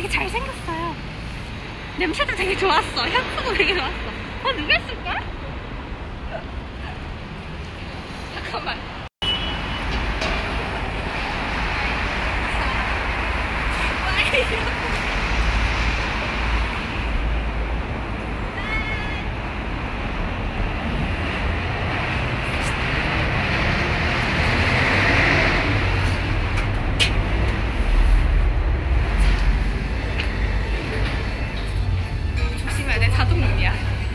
되게 잘생겼어요. 냄새도 되게 좋았어. 향수도 되게 좋았어. 누가 했을까? 잠깐만. 조심해야 돼. 자동문이야.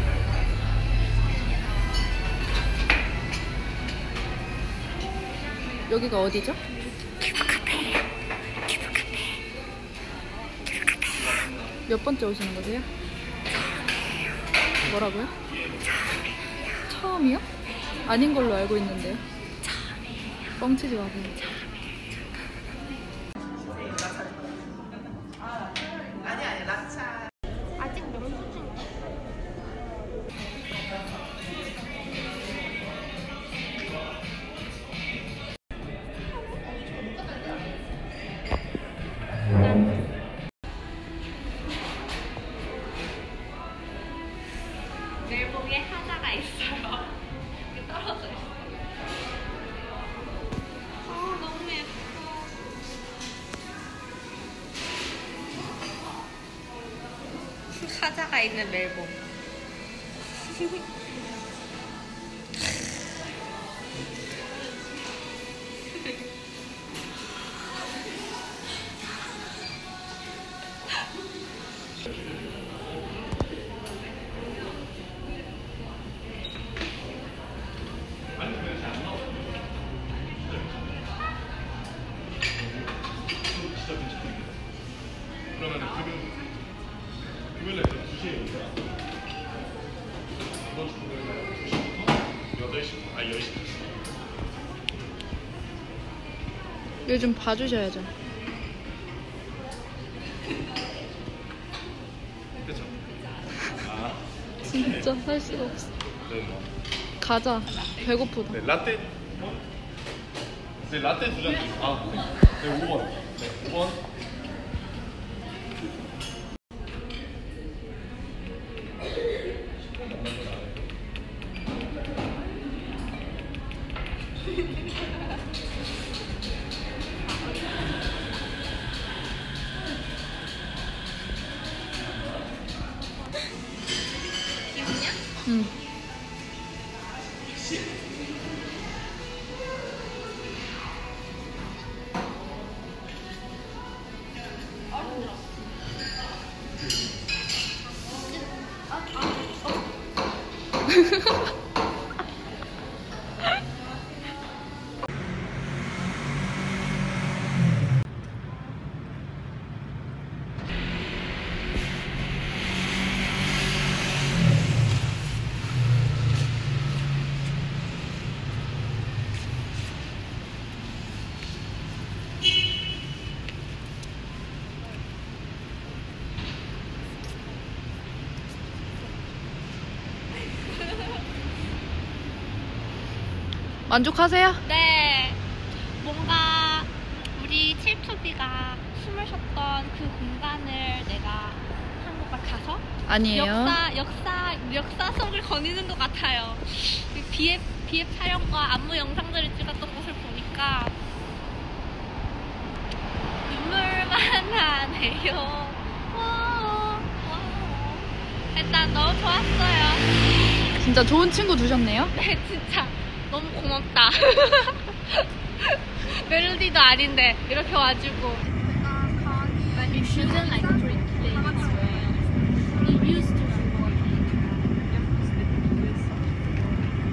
여기가 어디죠? 기부카페예요. 몇 번째 오시는 거세요? 뭐라고요? 처음이요? 아닌 걸로 알고 있는데요. 뻥치지 마세요. 아직 명수 중. 멜봉에 하자가 있어요. 이렇게 떨어져 있어. 너무 예뻐. 하자가 있는 멜봉. 그러면은 금요일에 2시에 오자. 이번 주 금요일에 2시부터 8시, 10시. 요즘 봐주셔야죠. 그쵸? 아, 진짜 살 수가 없어. 네, 뭐. 가자. 배고프다. 네, 라떼. 네, 라떼 2잔 주세요. 아, 네, 5번. 네, 5번. 귀엽냐? 응. 만족하세요? 네. 뭔가 우리 칠투비가 숨을 쉬었던 그 공간을 내가 한 것 같아서 아니에요. 역사 속을 거니는 것 같아요. 비앱 촬영과 안무 영상들을 찍었던 곳을 보니까 눈물만 나네요. 일단 너무 좋았어요. 진짜 좋은 친구 두셨네요. 네, 진짜 너무 고맙다. 멜로디도 아닌데 이렇게 와주고. You shouldn't